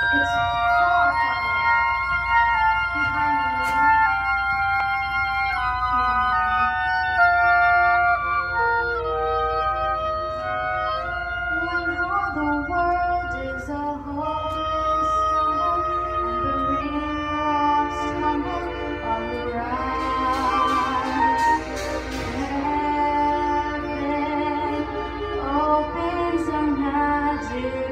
It's far, far away. Behind me, beyond the rain. When all the world is a hopeless stumble, and the raindrops tumble all around, heaven opens a magic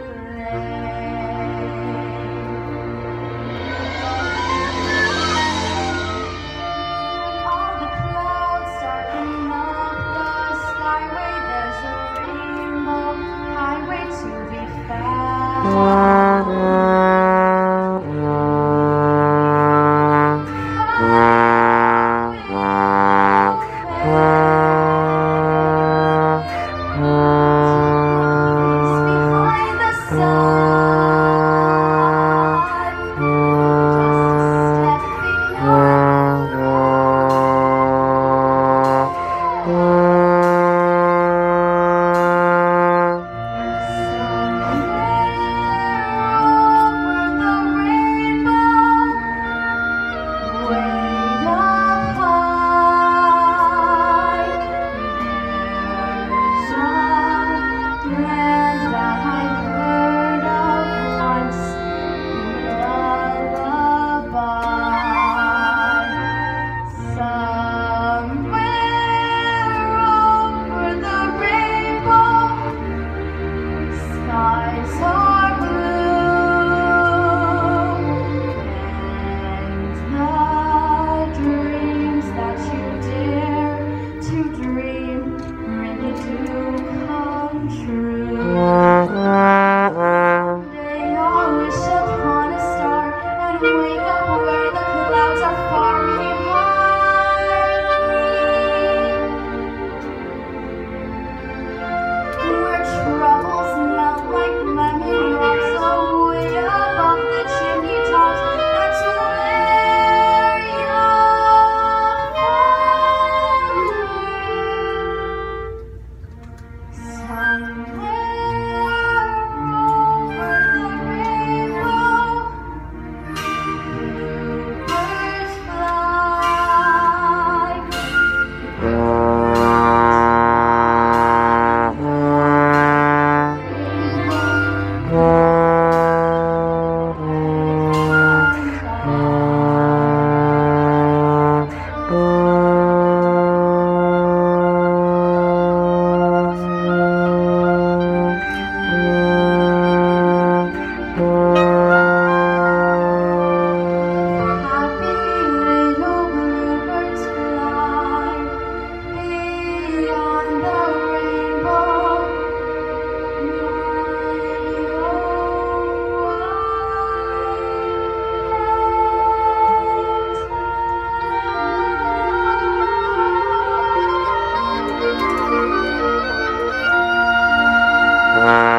skies are blue, and the dreams that you dare to dream really do come true. They all wish upon a star and wake up where the clouds are far behind, where troubles melt like lemon drops away above the chimney tops. That's where you'll find somewhere over the rainbow, bluebirds fly. Bye.